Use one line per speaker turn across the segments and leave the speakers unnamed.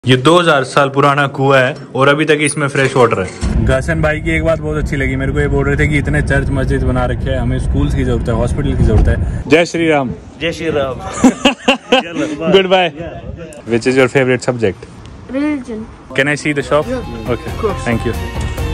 ये 2000 साल पुराना कुआं है और अभी तक इसमें फ्रेश वाटर है। घासन भाई की एक बात बहुत अच्छी लगी मेरे को, ये बोल रहे थे कि इतने चर्च मस्जिद बना रखे हैं, हमें स्कूल्स की जरूरत है, हॉस्पिटल की जरूरत है। जय श्री राम।
जय Shri Ram.
Good bye. Which is your favourite subject?
Religion.
Can I see the shop? Okay, thank you.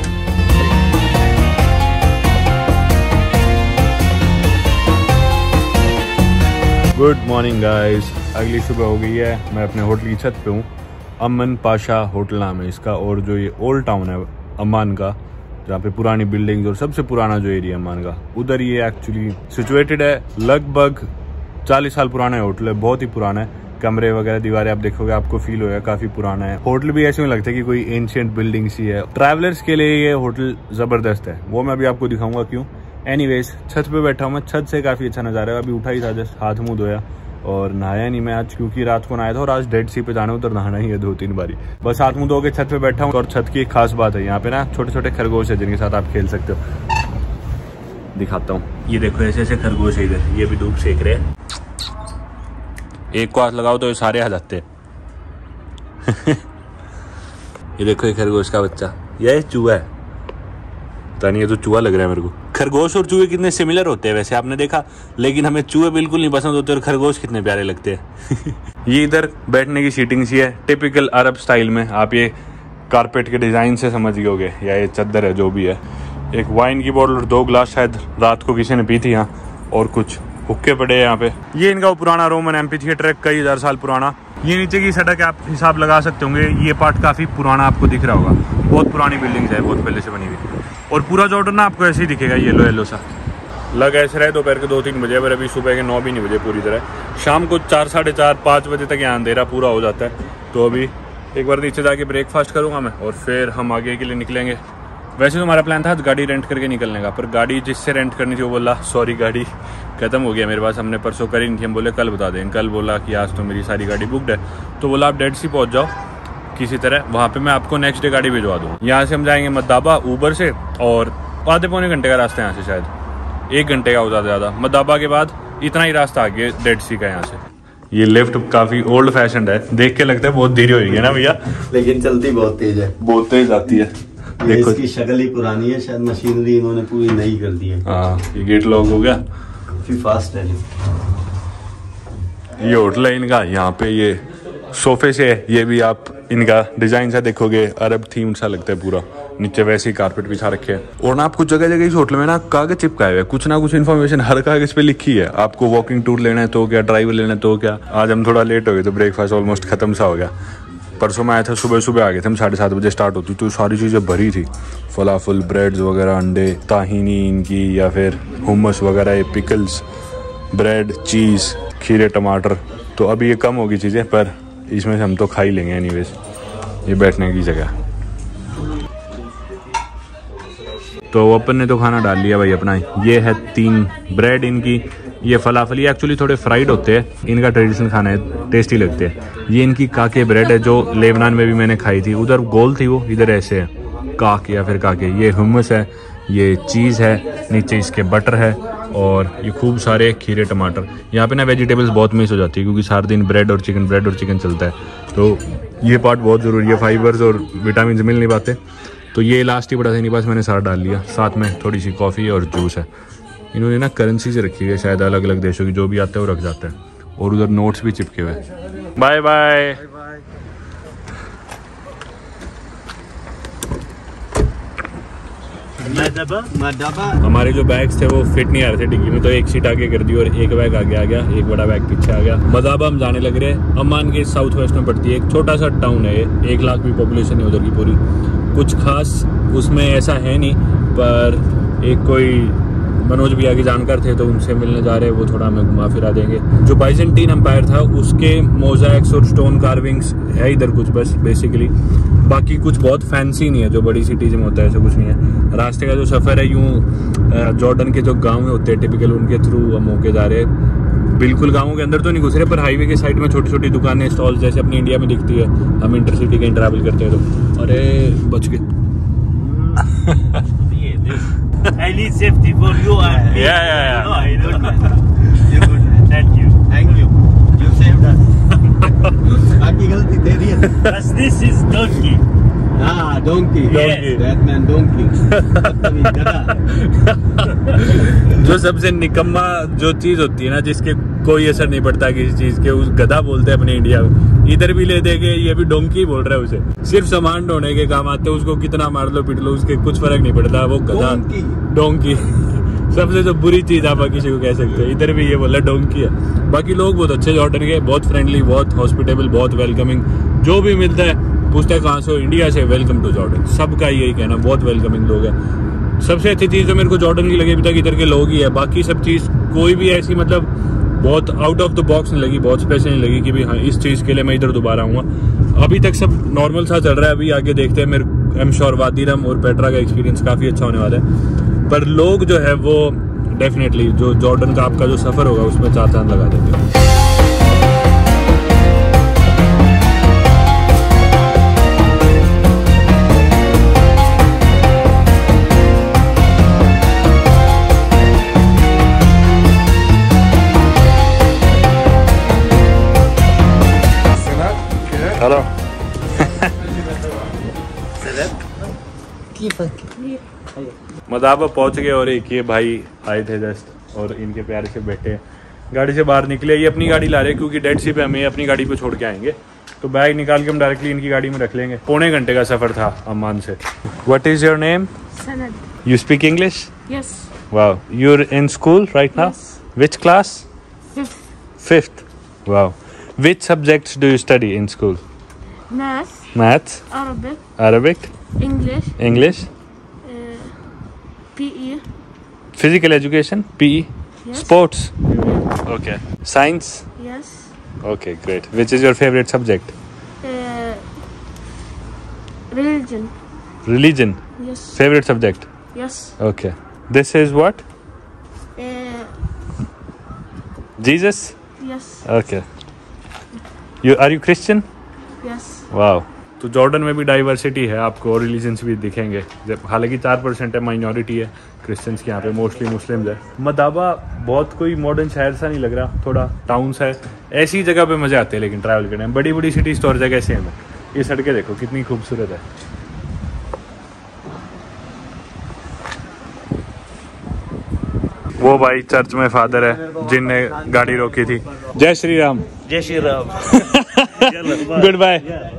Good morning guys, अगली सुबह हो गई है, मैं अपने होटल की छत पे हूँ। अमन पाशा होटल नाम है इसका, और जो ये ओल्ड टाउन है अम्मान का, जहाँ पे पुरानी बिल्डिंग्स और सबसे पुराना जो एरिया अम्मान का, उधर ये एक्चुअली सिचुएटेड है। लगभग 40 साल पुराना होटल है, बहुत ही पुराना है। कमरे वगैरह दीवारें आप देखोगे आपको फील होगा काफी पुराना है। होटल भी ऐसे में लगता है कि कोई एंशिएंट बिल्डिंग सी है। ट्रैवलर्स के लिए ये होटल जबरदस्त है, वो मैं अभी आपको दिखाऊंगा क्यों। एनीवेज, छत पे बैठा हूँ मैं, छत से काफी अच्छा नजारा है। अभी उठा ही था, जस्ट हाथ मुंह धोया और नहाया नहीं मैं आज, क्योंकि रात को नहाया था और आज डेड सी पे जाना, उधर नहाना ही है 2-3 बारी। बस हाथ मुंह धो के छत पे बैठा हूँ। और छत की एक खास बात है, यहाँ पे ना छोटे छोटे खरगोश है जिनके साथ आप खेल सकते हो। दिखाता हूँ, ये देखो ऐसे ऐसे खरगोश है इधर, ये भी धूप सेक रहे हैं। एक को हाथ लगाओ तो ये सारे आ जाते हैं। ये देखो ये खरगोश का बच्चा, ये चूहा है। पता नहीं, ये तो चूहा लग रहा है मेरे को। खरगोश और चूहे कितने सिमिलर होते हैं वैसे आपने देखा, लेकिन हमें चूहे बिल्कुल नहीं पसंद होते और खरगोश कितने प्यारे लगते हैं। ये इधर बैठने की सीटिंग सी है, टिपिकल अरब स्टाइल में। आप ये कारपेट के डिजाइन से समझ गए, या ये चद्दर है जो भी है। एक वाइन की बोतल और 2 ग्लास शायद रात को किसी ने पी थी यहाँ, और कुछ हुक्के पड़े हैं यहाँ पे। ये इनका वो पुराना रोमन एम्पी थिएटर है, कई हजार साल पुराना। ये नीचे की सड़क आप हिसाब लगा सकते होंगे, ये पार्ट काफी पुराना आपको दिख रहा होगा। बहुत पुरानी बिल्डिंग है, बहुत पहले से बनी हुई। और पूरा जॉर्डन ना आपको ऐसे ही दिखेगा, येलो येलो सा। लग ऐसे रहे दोपहर के 2-3 बजे, पर अभी सुबह के 9 भी नहीं बजे पूरी तरह। शाम को 4, 4:30, 5 बजे तक यहाँ अंधेरा पूरा हो जाता है। तो अभी एक बार नीचे जाके ब्रेकफास्ट करूँगा मैं, और फिर हम आगे के लिए निकलेंगे। वैसे तो हमारा प्लान था आज गाड़ी रेंट करके निकलने का, पर गाड़ी जिससे रेंट करनी थी वो बोला सॉरी गाड़ी खत्म हो गया मेरे पास, हमने परसों करी नहीं थी। हम बोले कल बता दें, कल बोला कि आज तो मेरी सारी गाड़ी बुकड है। तो बोला आप डेड सी पहुंच जाओ किसी तरह, वहाँ पे मैं आपको नेक्स्ट डे गाड़ी भिजवा दूँ। यहाँ से हम जाएंगे मद्दाबा ऊबर से, और आधे पौने घंटे का रास्ता यहाँ से, शायद 1 घंटे का हो ज़्यादा। मद्दाबा के बाद इतना ही रास्ता आगे डेड सी का यहाँ से। ये लिफ्ट काफी ओल्ड फैशन है, देख के लगता है बहुत धीरे होगी ना भैया,
लेकिन चलती बहुत तेज है,
बहुत तेज आती है।
देखो इसकी शक्ल ही पुरानी है, शायद मशीनरी इन्होंने पूरी नई कर दी है।
हाँ, ये गेट लॉक हो गया,
काफी फास्ट है।
ये होटल है इनका, यहाँ पे ये सोफे से है, ये भी आप इनका डिजाइन सा देखोगे अरब थीम सा लगता है पूरा। नीचे वैसे ही कारपेट बिछा रखे हैं, और ना आपको जगह जगह इस होटल में ना कागज चिपकाए हुए, कुछ ना कुछ इन्फॉर्मेशन हर कागज पे लिखी है। आपको वॉकिंग टूर लेना है तो क्या, ड्राइव लेना है तो क्या। आज हम थोड़ा लेट हो गए तो ब्रेकफास्ट ऑलमोस्ट खत्म सा हो गया। परसों मैं आया था, सुबह आ गए थे हम, 7:30 बजे स्टार्ट होती, तो सारी चीज़ें भरी थी। फलाफल, ब्रेड्स वगैरह, अंडे, ताहिनी इनकी, या फिर हुमस वगैरह, पिकल्स, ब्रेड, चीज़, खीरे, टमाटर। तो अभी ये कम होगी चीज़ें, पर इसमें से हम तो खा ही लेंगे एनीवेज। ये बैठने की जगह, तो अपन ने तो खाना डाल लिया भाई अपना। ये है 3 ब्रेड इनकी, ये फलाफल, ये एक्चुअली थोड़े फ्राइड होते हैं, इनका ट्रेडिशनल खाना है, टेस्टी लगते हैं। ये इनकी काके ब्रेड है, जो लेबनान में भी मैंने खाई थी, उधर गोल थी वो, इधर ऐसे है काक या फिर काके। ये हुमस है, ये चीज़ है, नीचे इसके बटर है, और ये खूब सारे खीरे, टमाटर। यहाँ पे ना वेजिटेबल्स बहुत मिस हो जाती है, क्योंकि सारा दिन ब्रेड और चिकन चलता है, तो ये पार्ट बहुत ज़रूरी है। फाइबर्स और विटामिन मिल नहीं पाते, तो ये लास्ट ही बड़ा था इनके पास, मैंने सारा डाल लिया। साथ में थोड़ी सी कॉफ़ी और जूस है। इन्होंने ना करेंसी से रखी है, शायद अलग अलग देशों की, जो भी आता है वो रख जाता है। और उधर नोट्स भी चिपके हुए हैं। Bye bye. हमारे जो बैग्स थे वो फिट नहीं आ रहे थे डिग्गी में, तो एक सीट आगे कर दी और एक बैग आगे आ गया, एक बड़ा बैग पीछे आ गया। मदाबा हम जाने लग रहे हैं। अम्मान के साउथ वेस्ट में पड़ती है, एक छोटा सा टाउन है, 1 लाख भी पॉपुलेशन है उधर की पूरी। कुछ खास उसमें ऐसा है नहीं, पर एक कोई मनोज भैया के जानकार थे, तो उनसे मिलने जा रहे हैं, वो थोड़ा हमें घुमा फिरा देंगे। जो बाइजेंटीन एम्पायर था उसके मोज़ाइक्स और स्टोन कार्विंग्स है इधर कुछ, बस बेसिकली। बाकी कुछ बहुत फैंसी नहीं है, जो बड़ी सिटीज में होता है ऐसा कुछ नहीं है। रास्ते का जो सफ़र है, यूँ जॉर्डन के जो गाँव होते हैं टिपिकल, उनके थ्रू हम होके जा रहे हैं। बिल्कुल गाँवों के अंदर तो नहीं घुस रहे, पर हाईवे के साइड में छोटी छोटी दुकानें, स्टॉल, जैसे अपनी इंडिया में दिखती है। हम इंटरसिटी कहीं ट्रैवल करते हैं तो, अरे बच गए।
I need safety for you and me.
Yeah.
No, I don't. You're good. Thank you.
You saved us. बाकी गलती तेरी है।
But this is donkey.
हाँ donkey.
Yes.
That man donkey.
जो सबसे निकम्मा जो चीज होती है ना, जिसके कोई असर नहीं पड़ता किसी चीज के, उस गधा बोलते हैं अपने इंडिया में। इधर भी ले देंगे, ये भी डोंकी बोल रहा है उसे। सिर्फ सामान ढोने के काम आते हैं, उसको कितना मार लो पिट लो उसके कुछ फर्क नहीं पड़ता, वो गधा डोंकी। सबसे जो बुरी चीज आप किसी को कह सकते हैं, इधर भी ये बोला डोंकी है। बाकी लोग बहुत अच्छे जॉर्डन के, बहुत फ्रेंडली, बहुत हॉस्पिटेबल, बहुत वेलकमिंग। जो भी मिलता है पूछते हैं कहाँ से हो, इंडिया से, वेलकम टू जॉर्डन। सबका यही कहना, बहुत वेलकमिंग लोग हैं। सबसे अच्छी चीज जो मेरे को जॉर्डन की लगी अभी तक इधर के लोग ही है। बाकी सब चीज कोई भी ऐसी मतलब बहुत आउट ऑफ द बॉक्स नहीं लगी, बहुत स्पेशल नहीं लगी कि भाई हाँ इस चीज के लिए मैं इधर दोबारा आऊँगा। अभी तक सब नॉर्मल सा चल रहा है। अभी आगे देखते हैं, मेरे आई एम श्योर वादी रम और पेट्रा का एक्सपीरियंस काफी अच्छा होने वाला है। पर लोग जो है वो डेफिनेटली जो जॉर्डन का आपका जो सफर होगा उसमें 4 चांद लगा देंगे। हेलो मदाबा पहुंच गए और एक ये भाई आए थे जस्ट, और इनके प्यारे से बैठे गाड़ी से बाहर निकले। ये अपनी गाड़ी ला रहे हैं क्योंकि डेड सी पे हमें अपनी गाड़ी पे छोड़ के आएंगे, तो बैग निकाल के हम डायरेक्टली इनकी गाड़ी में रख लेंगे। पौने घंटे का सफर था अम्मान से। What is your name?
Sanad.
You speak English?
Yes.
Wow, you are in school right now?
Yes.
Which class?
Fifth.
Fifth. Wow. Which subjects do you study in school?
Math.
Maths,
Arabic.
Arabic,
English.
English,
PE.
physical education, PE,
Yes.
sports. Okay. Science.
Yes.
Okay, great. Which is your favorite subject?
Religion.
Religion.
Yes.
Favorite subject.
Yes.
Okay. This is what? Jesus.
Yes.
Okay. Are you Christian?
Yes.
वाह। तो Jordan में भी diversity है, आपको religions भी दिखेंगे। जब हालांकि 4% है, माइनॉरिटी है क्रिश्चियंस के यहाँ पे, मोस्टली मुस्लिम्स है। मदाबा बहुत कोई मॉडर्न शहर सा नहीं लग रहा, थोड़ा टाउन्स है। ऐसी जगह पे मजे आते हैं लेकिन ट्रैवल करने में। बड़ी बड़ी सिटीज तो हर जगह से हैं। ये सड़कें देखो कितनी खूबसूरत है। वो भाई चर्च में फादर है जिनने गाड़ी रोकी थी। जय श्री राम।
जय श्री राम।
Good bye.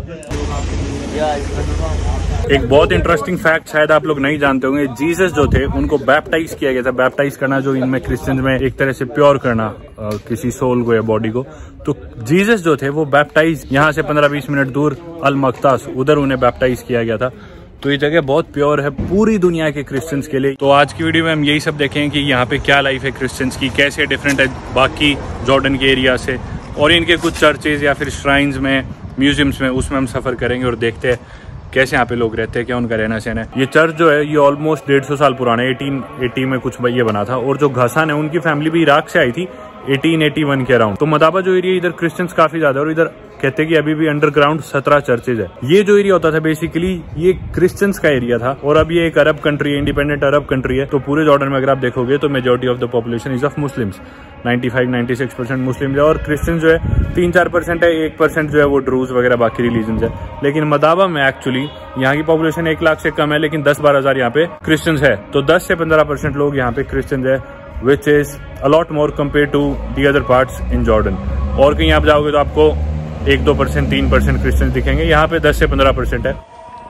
एक बहुत इंटरेस्टिंग फैक्ट शायद आप लोग नहीं जानते होंगे, जीसस जो थे उनको बैप्टाइज किया गया था। बैप्टाइज करना जो इनमें क्रिश्चियन में एक तरह से प्योर करना किसी सोल को या बॉडी को। तो जीसस जो थे वो बैप्टाइज यहाँ से 15-20 मिनट दूर अल मक्तास, उधर उन्हें बैप्टाइज किया गया था। तो ये जगह बहुत प्योर है पूरी दुनिया के क्रिश्चियंस के लिए। तो आज की वीडियो में हम यही सब देखेंगे कि यहाँ पे क्या लाइफ है क्रिश्चियंस की, कैसे डिफरेंट है बाकी जॉर्डन के एरिया से, और इनके कुछ चर्चेज या फिर श्राइन्स में, म्यूजियम्स में, उसमें हम सफर करेंगे और देखते हैं कैसे यहाँ पे लोग रहते हैं, क्या उनका रहना सहना है। ये चर्च जो है ये ऑलमोस्ट 150 साल पुराना है, 1880 में कुछ ये बना था। और जो घसान है उनकी फैमिली भी इराक से आई थी 1881 के अराउंड। तो मदाबा जो एरिया इधर क्रिश्चियंस काफी ज्यादा है, और इधर कहते हैं कि अभी भी अंडरग्राउंड 17 चर्चेज है। ये जो एरिया होता था बेसिकली ये क्रिश्चियंस का एरिया था, और अब ये एक अरब कंट्री है, इंडिपेंडेंट अरब कंट्री है। तो पूरे जॉर्डन में अगर आप देखोगे तो majority of the population is of Muslims, 95-96% Muslim है, और क्रिश्चियंस जो है 3-4% है, 1% जो है वो ड्रूज वगैरह बाकी रिलीजन है। लेकिन मदाबा में एक्चुअली यहाँ की पॉपुलेशन 1 लाख से कम है, लेकिन 10-12 हज़ार यहाँ पे क्रिश्चियंस है। तो 10 से 15% लोग यहाँ पे क्रिश्चियंस है, which is a lot more compare to the other parts in Jordan. और कहीं आप जाओगे तो आपको 1-2%, 3% क्रिश्चियंस दिखेंगे, यहाँ पे 10 से 15% है।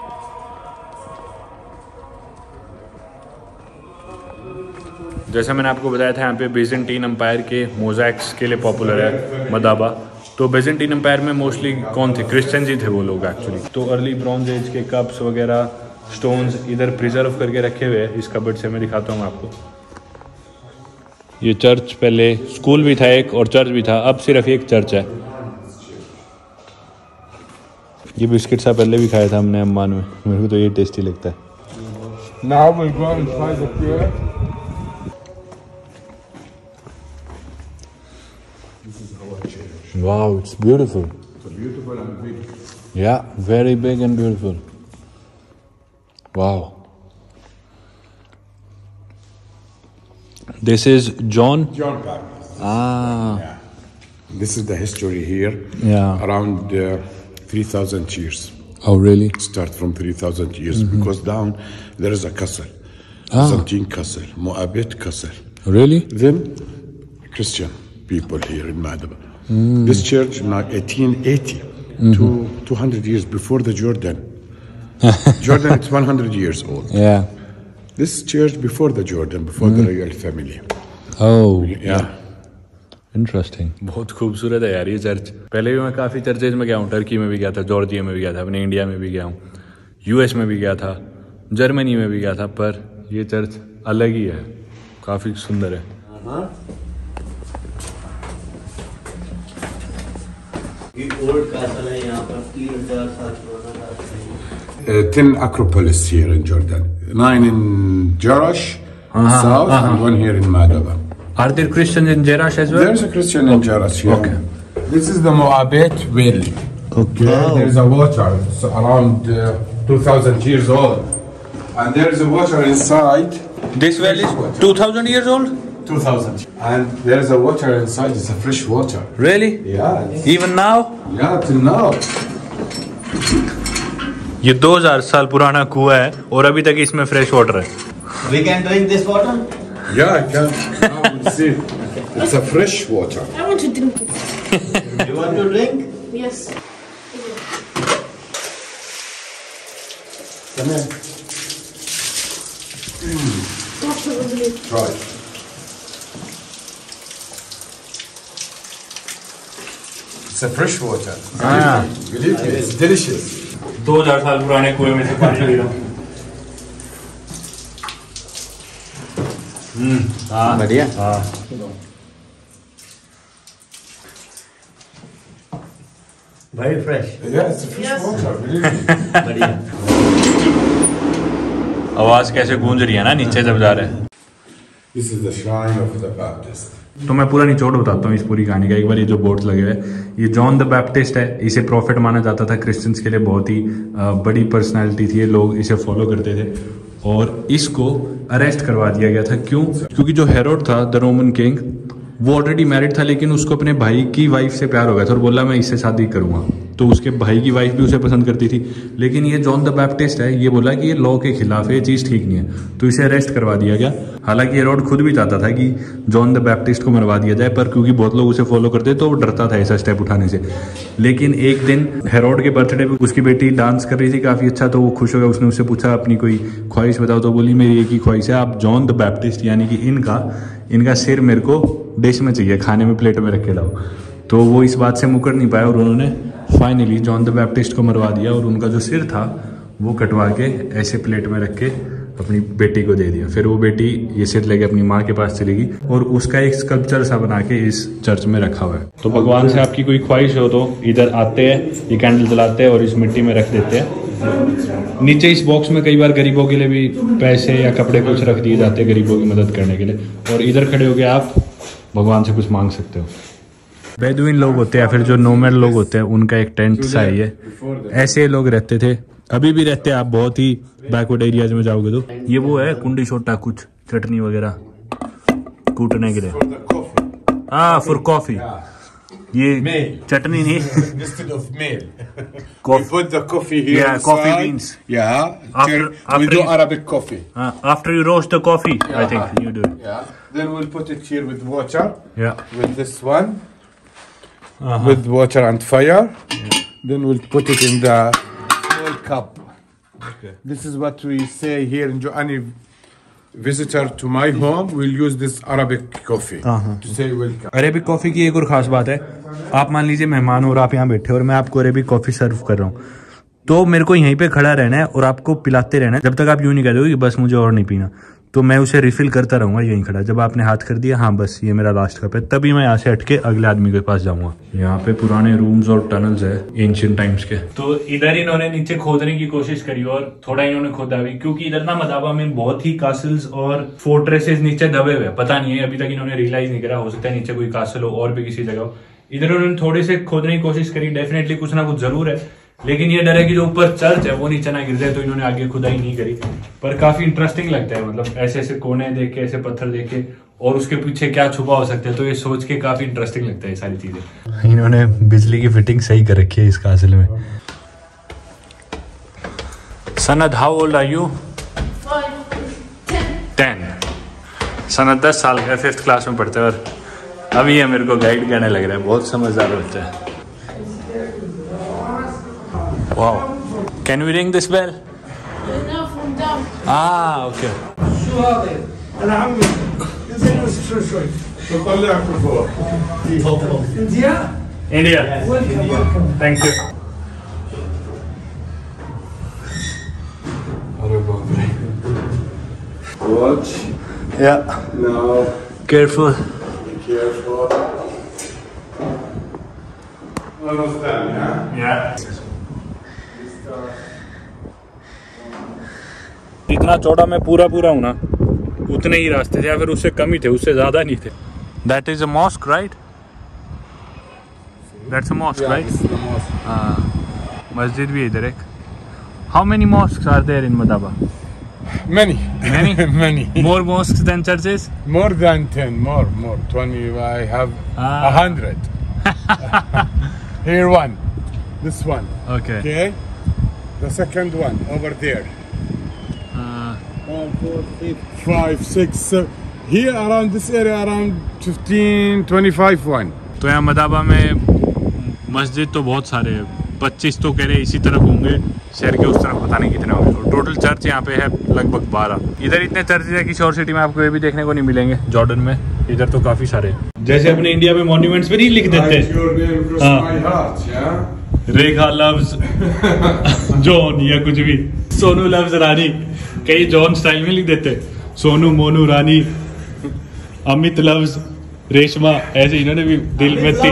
जैसा मैंने आपको बताया था यहाँ पे बेजेंटीन एम्पायर के मोज़ैक्स के लिए पॉपुलर है मदाबा। तो बेजेंटीन एम्पायर में मोस्टली कौन थे? क्रिश्चियंस ही थे वो लोग एक्चुअली। तो अर्ली ब्रॉन्ज एज के कप्स वगैरह, स्टोन्स इधर प्रिजर्व करके रखे हुए हैं इस कबर्ड से। मैं दिखाता हूँ आपको। ये चर्च, पहले स्कूल भी था एक और चर्च भी था, अब सिर्फ एक चर्च है। ये बिस्किट सा पहले भी खाया था हमने अम्मान में, मेरे को तो ये टेस्टी लगता है।
Now we'll go and try the beer.
Wow, it's beautiful.
It's beautiful and big.
Yeah, very big and beautiful. Wow. This is John.
John Baptist.
Ah.
Yeah. This is the history here.
Yeah.
Around 3,000 years.
Oh, really?
Start from 3,000 years because down there is a castle, Byzantine castle, Moabit castle.
Really?
Then Christian people here in Madaba. This church in 1880 to 200 years before the Jordan. Jordan it's 100 years old.
Yeah.
This church before the Jordan, before the royal family.
Oh.
Yeah.
Interesting. बहुत खूबसूरत है यार ये church. पहले भी मैं काफ़ी churches में गया हूँ, टर्की में भी गया था, जॉर्जिया में भी गया था, अपने इंडिया में भी गया हूँ, यूएस में भी गया था, जर्मनी में भी गया था, पर ये चर्च अलग ही है, काफ़ी सुंदर है।
ये ओल्ड कैसल है, यहाँ पर 3000 साल पुराना कैसल है।
10 Acropolis here in Jordan. 9 in Jerash, south, and 1 here in Madaba.
Are there Christians in Jerash as well?
There's a Christian in Jerash here.
Okay.
This is the Moabit well. Okay. There's a water. It's around 2,000 years old. And there's a water inside.
This well is 2,000 years old?
2,000. And there's a water inside. It's a fresh water.
Really?
Yeah.
Even now?
Yeah, till now.
ये 2000 साल पुराना कुआं है और अभी तक इसमें fresh water है।
We can drink this water?
Yeah, I can. Now we'll see. It's a fresh water.
I want to drink it.
You want to drink?
Yes.
Come here.
That's lovely.
Try. It's a fresh water. Believe me, it's delicious.
2000 साल पुराने कुएं में से पानी P रहा हूँ।
बढ़िया। Very fresh.
Yeah, it's a fresh water. Believe me.
बढ़िया।
आवाज कैसे गूंज रही है ना नीचे जब जा रहे हैं।
This is the shrine of the Baptist.
तो मैं पूरा निचोड़ बताता हूँ इस पूरी कहानी का। एक बार ये जो बोर्ड्स लगे हुए हैं, ये जॉन द बैप्टिस्ट है, इसे प्रॉफिट माना जाता था, क्रिश्चियंस के लिए बहुत ही बड़ी पर्सनालिटी थी, लोग इसे फॉलो करते थे और इसको अरेस्ट करवा दिया गया था। क्यों? क्योंकि जो हेरोड था द रोमन किंग, वो ऑलरेडी मैरिड था, लेकिन उसको अपने भाई की वाइफ से प्यार हो गया था और बोला मैं इससे शादी करूंगा। तो उसके भाई की वाइफ भी उसे पसंद करती थी, लेकिन ये जॉन द बैप्टिस्ट है, ये बोला कि ये लॉ के खिलाफ है, ये चीज़ ठीक नहीं है, तो इसे अरेस्ट करवा दिया गया। हालांकि हेरोड खुद भी चाहता था कि जॉन द बैप्टिस्ट को मरवा दिया जाए, पर क्योंकि बहुत लोग उसे फॉलो करते तो वो डरता था ऐसा स्टेप उठाने से। लेकिन एक दिन हेरोड के बर्थडे पे उसकी बेटी डांस कर रही थी काफ़ी अच्छा, तो वो खुश हो गया। उसने उससे पूछा अपनी कोई ख्वाहिश बताओ, तो बोली मेरी एक ही ख्वाहिश है, आप जॉन द बैप्टिस्ट यानी कि इनका सिर मेरे को डिश में चाहिए, खाने में प्लेट में रख के लाओ। तो वो इस बात से मुकर नहीं पाया और उन्होंने फाइनली जॉन द बैप्टिस्ट को मरवा दिया और उनका जो सिर था वो कटवा के ऐसे प्लेट में रख के अपनी बेटी को दे दिया। फिर वो बेटी ये सिर लेके अपनी माँ के पास चली गई और उसका एक स्कल्पचर सा बना के इस चर्च में रखा हुआ है। तो भगवान से आपकी कोई ख्वाहिश हो तो इधर आते हैं, ये कैंडल जलाते हैं और इस मिट्टी में रख देते हैं। नीचे इस बॉक्स में कई बार गरीबों के लिए भी पैसे या कपड़े कुछ रख दिए जाते हैं गरीबों की मदद करने के लिए, और इधर खड़े होके आप भगवान से कुछ मांग सकते हो। बेदुइन लोग होते हैं या फिर जो नोमैड लोग होते हैं, उनका एक टेंट सा है ये, ऐसे लोग रहते थे, अभी भी रहते हैं। आप बहुत ही बैकवर्ड एरियाज में जाओगे तो ये वो है कुंडी छोटा, कुछ चटनी वगैरह कूटने के लिए। हाँ, फॉर कॉफी। ये चटनी नहीं,
Instead of meal.
Coffee.
We put the coffee here.
Yeah, coffee beans.
Yeah.
After
we do
you-
Arabic coffee.
after you roast the coffee, I think you do it.
Yeah. Then we'll put it here with water.
Yeah.
With this one. With water and fire. Then we'll put it in the small cup.
Okay.
This is what we say here in any visitor to my home will use this Arabic coffee to say welcome.
Arabic coffee की एक और ख़ास बात है, आप मान लीजिए मेहमान हो और आप यहाँ बैठे और मैं आपको अरेबिक कॉफ़ी सर्व कर रहा हूँ, तो मेरे को यहीं पे खड़ा रहना है और आपको पिलाते रहना है जब तक आप यूँ नहीं कह दोगे कि बस मुझे और नहीं पीना। तो मैं उसे रिफिल करता रहूँगा यहीं खड़ा। जब आपने हाथ कर दिया हाँ बस ये मेरा लास्ट कप है, तभी मैं यहाँ से हट के अगले आदमी के पास जाऊँगा। यहाँ पे पुराने रूम्स और टनल्स है एंशिएंट टाइम्स के। तो इधर इन्होंने नीचे खोदने की कोशिश करी और थोड़ा इन्होंने खोदा भी, क्योंकि इधर ना मदाबा में बहुत ही कासल्स और फोर्ट्रेसेस नीचे दबे हुए। पता नहीं है, अभी तक इन्होंने रियलाइज नहीं करा, हो सकता है नीचे कोई कासल हो और भी किसी जगह हो। इधर उन्होंने थोड़े से खोदने की कोशिश करी, डेफिनेटली कुछ ना कुछ जरूर है, लेकिन ये डर है कि जो ऊपर चर्च है वो नीचे ना गिर जाए, तो इन्होंने आगे खुदाई नहीं करी। पर काफी इंटरेस्टिंग लगता है, मतलब ऐसे ऐसे कोने देख के, ऐसे पत्थर देख के, और उसके पीछे क्या छुपा हो सकता है, तो ये सोच के काफी इंटरेस्टिंग लगता है ये सारी चीजें। इन्होंने बिजली की फिटिंग सही कर रखी है इसका असल में। सनद, हाउ ओल्ड आर यू? 10। सनद 10 साल का, 5th क्लास में पढ़ते हैं और अभी ये मेरे को गाइड करने लग रहा है। बहुत समझदार बच्चा है। Wow, can we ring this bell? Okay. India, thank you.
Watch.
Yeah.
Now,
Careful.
careful. Almost done, yeah?
Yeah. जितना चौड़ा मैं पूरा हूँ ना, उतने ही रास्ते थे या फिर उससे कम ही थे, उससे ज्यादा नहीं थे। That is a mosque, right? That's a mosque,
Yeah,
right?
this is the mosque.
हाँ, मस्जिद भी है इधर एक। How many mosques are there in Madaba?
Many.
Many?
Many.
More mosques than churches?
More than 10, more. 20, I have 100. Here one. This one.
Okay.
Okay? The second one, over there. 1, 4, 5, 6, 7. Here around this area, around 15, 25 one.
तो यहाँ मदाबा में मस्जिद तो बहुत सारे हैं, 25 तो कह रहे इसी तरफ होंगे, शहर के उस तरफ पता नहीं कितने होंगे। टोटल चर्च यहाँ पे है लगभग 12। इधर इतने चर्च है, किसी और सिटी में आपको ये भी देखने को नहीं मिलेंगे। जॉर्डन में इधर तो काफी सारे, जैसे अपने इंडिया में मॉन्यूमेंट्स पे नहीं लिख देते,
Write your name across my heart, yeah?
Rekha loves John या कुछ भी, सोनू लव्स रानी, कई जॉन स्टाइल में लिख देते, सोनू मोनू रानी, अमित लव्स रेशमा, ऐसे इन्होंने भी दिल में थी।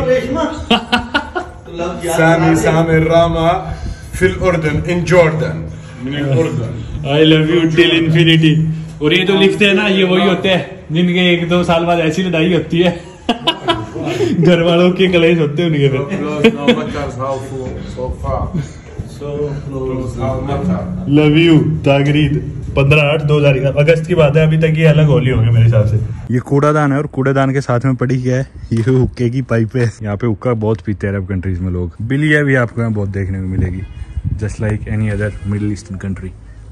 Sami Rama fil Urdun, in Jordan.
I love you till infinity। और ये जो लिखते हैं ना, ये वही होते हैं जिनके 1-2 साल बाद ऐसी लड़ाई होती है, घर वालों के कलेश होते हैं उनके फिर।
No matters how so far. So close, how matter.
Love you Taghreed. 15/8/2011 अगस्त की बात है, अभी तक ये अलग होली होंगे मेरे हिसाब से। ये कूड़ादान है और कूड़ेदान के साथ में पड़ी क्या है, ये हुक्के की पाइप है। यहाँ पे हुक्का बहुत पीते हैं अरब कंट्रीज में लोग। बिलिया भी आपको यहाँ बहुत देखने को मिलेगी, just like any other Middle Eastern country.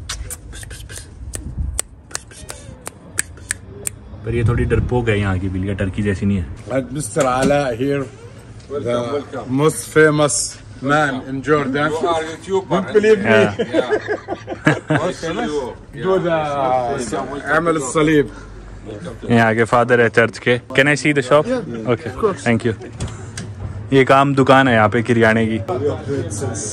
पर ये थोड़ी डरपोक है यहाँ की बिलिया, टर्की जैसी नहीं है।
Mr. Ala here, the most famous man in Jordan.
You are YouTuber.
Don't believe me.
Do
the Amal Salib.
यहाँ के फादर है चर्च के। Can I see the shop? Okay, thank you. ये एक आम दुकान है यहाँ पे किरियाने की।
Since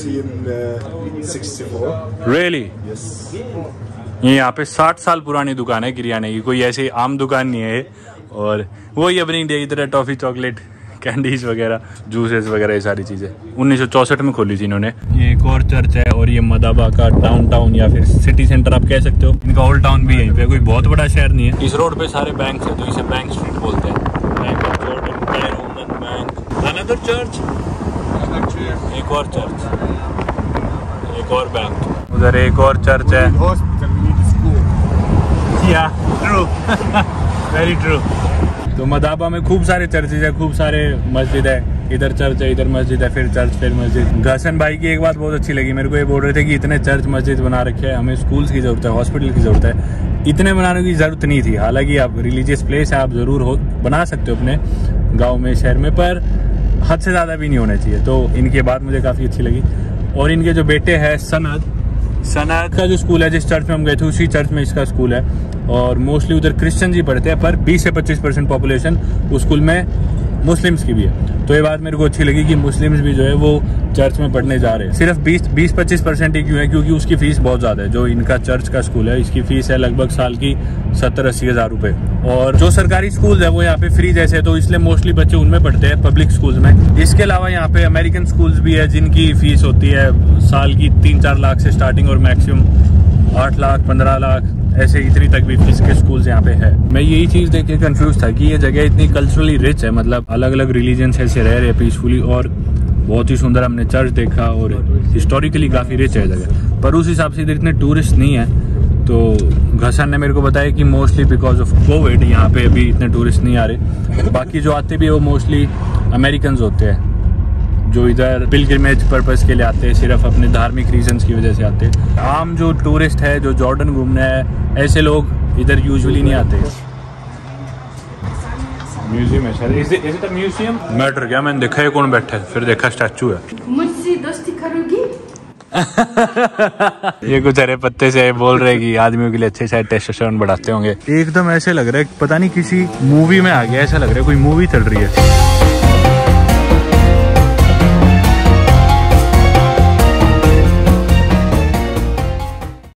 1964.
रियली? ये यहाँ पे 60 साल पुरानी दुकान है किरियाने की, कोई ऐसी आम दुकान नहीं है। और वही अपनी इंडिया की तरह टॉफी, चॉकलेट, कैंडीज वगैरह, जूसेस वगैरह, ये सारी चीजें 1964 में खोली थी इन्होंने। ये एक और चर्च है और ये मदाबा का डाउनटाउन या फिर सिटी सेंटर आप कह सकते हो। इनका ओल्ड टाउन भी यहीं पे, कोई बहुत बड़ा शहर नहीं है। इस रोड पे सारे बैंक है, तो इसे बैंक स्ट्रीट बोलते हैं। Bank of Jordan, Cairo Amman bank, another church, एक और चर्च, एक और बैंक, उधर एक और चर्च है।
Hospital, we need school.
Yeah true, very true. तो मदाबा में खूब सारे चर्चेज है, खूब सारे मस्जिद है। इधर चर्च है, इधर मस्जिद है, फिर चर्च, फिर मस्जिद। घसन भाई की एक बात बहुत अच्छी लगी मेरे को, ये बोल रहे थे कि इतने चर्च मस्जिद बना रखे हैं, हमें स्कूल्स की जरूरत है, हॉस्पिटल की जरूरत है, इतने बनाने की जरूरत नहीं थी। हालांकि आप रिलीजियस प्लेस है, आप जरूर बना सकते हो अपने गाँव में, शहर में, पर हद से ज़्यादा भी नहीं होना चाहिए। तो इनकी बात मुझे काफ़ी अच्छी लगी। और इनके जो बेटे हैं सनद का जो स्कूल है, जिस चर्च में हम गए थे उसी चर्च में इसका स्कूल है। और मोस्टली उधर क्रिश्चियन ही पढ़ते हैं, पर 20 से 25% पॉपुलेशन उस स्कूल में मुस्लिम्स की भी है। तो ये बात मेरे को अच्छी लगी कि मुस्लिम्स भी जो है वो चर्च में पढ़ने जा रहे हैं। सिर्फ 20-25% ही क्यों है, क्योंकि उसकी फीस बहुत ज़्यादा है। जो इनका चर्च का स्कूल है, इसकी फीस है लगभग साल की 70-80 हज़ार रुपये। और जो सरकारी स्कूल है वो यहाँ पे फ्री जैसे है, तो इसलिए मोस्टली बच्चे उनमें पढ़ते हैं, पब्लिक स्कूल्स में। इसके अलावा यहाँ पे अमेरिकन स्कूल्स भी है, जिनकी फीस होती है साल की 3-4 लाख से स्टार्टिंग और मैक्सिमम 8 लाख 15 लाख, ऐसे इतनी तक भी फीस के स्कूल्स यहाँ पे है। मैं यही चीज़ देख के कंफ्यूज था कि ये जगह इतनी कल्चरली रिच है, मतलब अलग अलग रिलीजन्स ऐसे रह रहे पीसफुली, और बहुत ही सुंदर हमने चर्च देखा और हिस्टोरिकली काफ़ी रिच है जगह। पर उस हिसाब से इधर इतने टूरिस्ट नहीं है, तो घसन ने मेरे को बताया कि मोस्टली बिकॉज ऑफ कोविड यहाँ पे अभी इतने टूरिस्ट नहीं आ रहे। बाकी जो आते भी वो मोस्टली अमेरिकन होते हैं जो इधर पिलग्रिमेज पर्पस के लिए आते हैं, सिर्फ अपने धार्मिक रीजंस की वजह से आते हैं। आम जो टूरिस्ट है जो जॉर्डन घूमने है, ऐसे लोग इधर यूजुअली नहीं आते। म्यूजियम है sir. Is it a museum? Matter क्या, मैंने देखा है कौन बैठा है, फिर देखा स्टैचू है।
मुझसे दोस्ती करोगी?
ये कुछ हरे पत्ते से बोल रहे कि आदमियों के लिए अच्छे शायद टेस्टोस्टेरोन बढ़ाते होंगे। एकदम ऐसे लग रहा है पता नहीं किसी मूवी में आ गया, ऐसा लग रहा है कोई मूवी चल रही है।